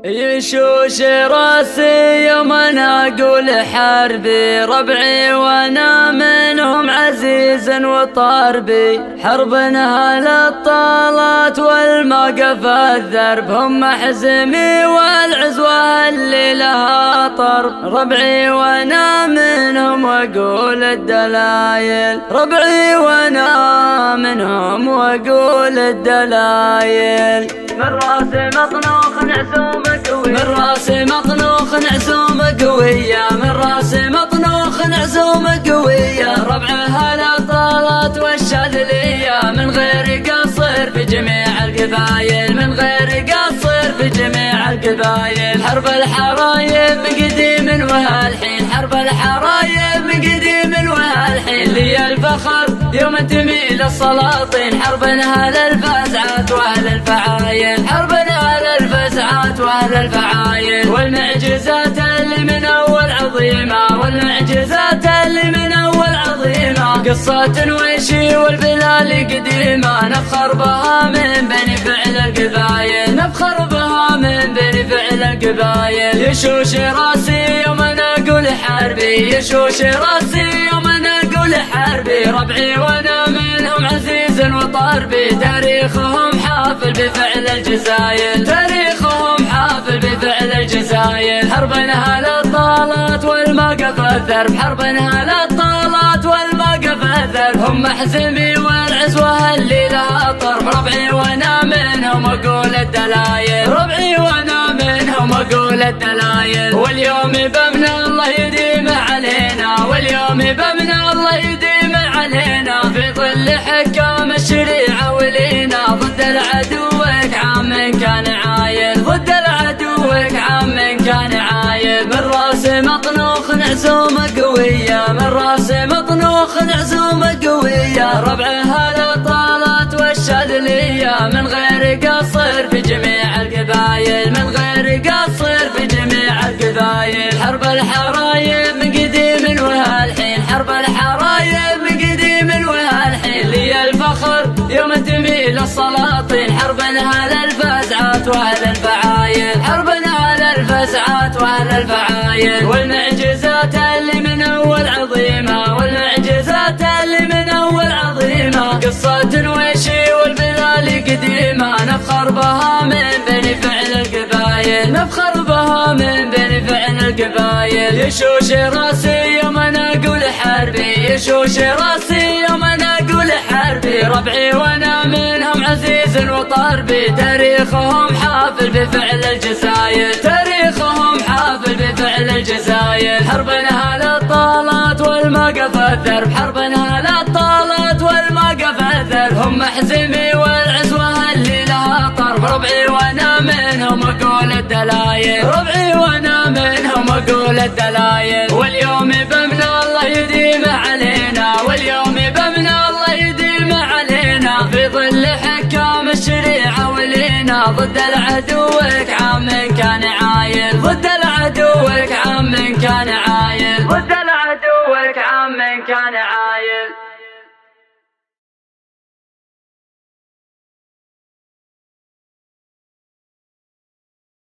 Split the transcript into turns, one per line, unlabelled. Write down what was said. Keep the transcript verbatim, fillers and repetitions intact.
يشوش راسي يوم انا اقول حربي، ربعي وانا منهم عزيز وطاربي. حربنا للطالات والموقف الذرب، هم حزمي والعزوة اللي لها طرب. ربعي وانا منهم واقول الدلايل، ربعي وانا منهم واقول الدلايل. من راسي مطنوخ نعسوم قوية، من راسي مطنوخ نعسوم قوية، من راسي مطنوخ نعسوم قوية. ربعها لا طالت والشاذلية، من غير قصر في جميع القبايل، من غير قصر في جميع القبايل. حرب الحرايب من قديم وهالحين، حرب الحرايب من قديم وهالحين. لي الفخر يوم تميل السلاطين، حربنا للفزعات واهل الفعايل، حربنا للفزعات واهل الفعايل. والمعجزات اللي من اول عظيمة، والمعجزات اللي من اول عظيمة. قصة ويشي والبلال قديمة، نفخر بها من بني فعل القبايل، نفخر بها من بني فعل القبايل. يشوش راسي يوم انا اقول حربي، يشوش راسي يوم انا اقول حربي. ربعي وانا منهم عزيز وطاربي، تاريخهم حافل بفعل الجزايل، تاريخهم حافل بفعل الجزايل. حربنا للطالات والموقف الذرب، حربنا للطالات والموقف الذرب. هم حزمي والعزوة اللي لها طرب. ربعي وانا منهم اقول الدلايل، ربعي وانا منهم اقول الدلايل. واليوم بمنى الله يديم علينا، واليوم بمنى الله يديم علينا. في ظل حكام الشريعة ولينا، ضد العدوك عام كان عايل، ضد العدوك عام كان عايل. من راسي مطنوخ نعسوم قوية، من راسي مطنوخ نعسوم قوية. ربعها لطالت والشاذلية، من غير قصر في جميع القبايل، من غير قصر في جميع القبايل. حرب الحرايب من قديم وهالحين، حرب الحرايب من قديم وهالحين. لي الفخر يوم تميل السلاطين، حربنا للفزعات واهل الفعايل، حربنا للفزعات واهل الفعايل. والمعجزات اللي من اول عظيمة، والمعجزات اللي من اول عظيمة. قصة ويشي والبلال قديمة، نفخر بها من بني فعل القبايل، نفخر بها من بني فعل القبايل. يشوش راسي يوم انا اقول حربي، يشوش راسي يوم انا اقول حربي. ربعي وانا منهم عزيز وطاربي، تاريخهم حافل بفعل الجزايل، تاريخهم حافل بفعل الجزايل. حربنا للطالات والموقف الذرب، حربنا للطالات والموقف الذرب. هم حزمي والعزوة اللي لها طرب. ربعي وانا منهم اقول الدلايل، ربعي وانا منهم اقول الدلايل. واليوم بمنى الله يديم علينا، واليوم بمنى الله يديم علينا. في ظل حكام الشريعة ولينا، ضد العدوك عام كان عايل، ضد العدوك عام كان